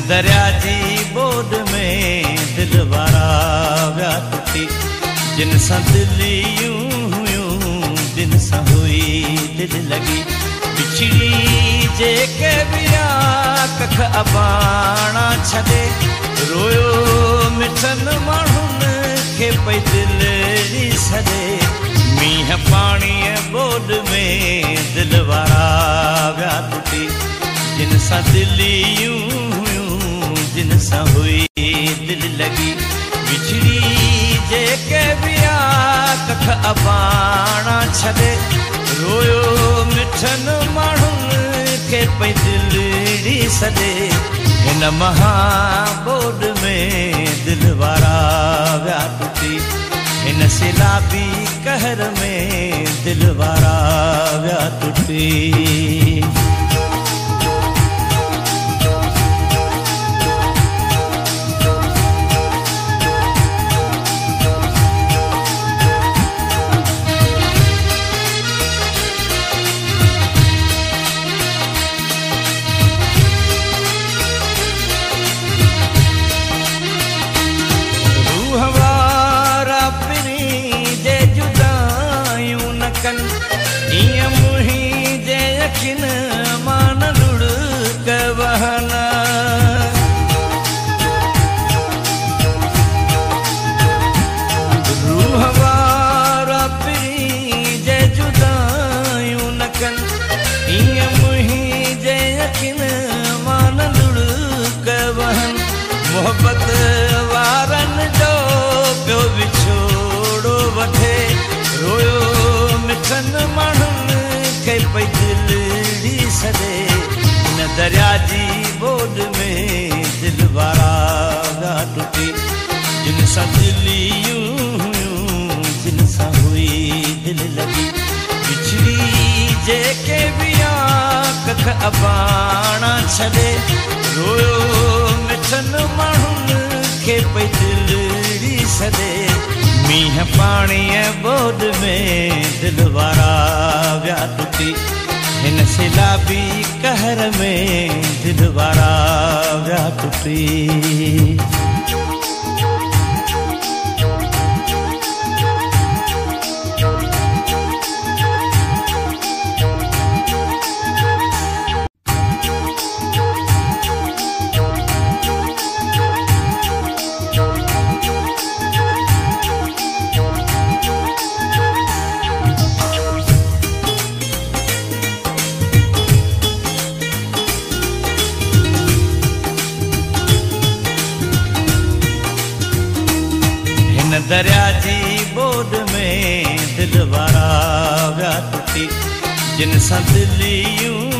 दरिया जी बोड में दिल वारा व्या टुटी जिन सा दिल यूं हुयूं जिन सा हुई दिल लगी बिछड़ी जेके बिया कख अबाणा छदे रोयो मिठन माण्हुनि खे पई दिल ॾी सॾे मींहं पाणी बोड में दिल वारा व्या टुटी जिन सा दिल यूं हुयूं जिन सा हुई दिल लगी बिछड़ी जेके बिया कख अबाणा छॾे रोयो मिठन माण्हुनि खे पई दिल ॾी सॾे हिन महाबोड में दिल वारा व्या टुटी हिन सिलाबी कहर में दिल वारा व्या टुटी यकीन मान लुढ़क बहना रूह वारा पी जे जुदायूं न कन ईअं मुंहिंजे यकीन मान लुढ़क बहन मोहब्बत वारनि जो पियो विछोड़ो वठे रोयो मिठन माण्हुनि खे पई दिल ॾी सॾे हिन दरिया जी बोड में दिल वारा व्या टुटी जिन सां दिल यूं हुयूं जिन सां हुई दिल लगी बिछड़ी जेके बिया कख अबाणा छॾे रोयो मिठन माण्हुनि खे पई दिल ॾी सॾे मींहं पाणीअ बोड में दिल वारा व्या टुटी हिन सिलाबी कहर में दिल वारा व्या टुटी दरिया जी बोड में दिल वारा व्या टुटी जिन सां दिल यूं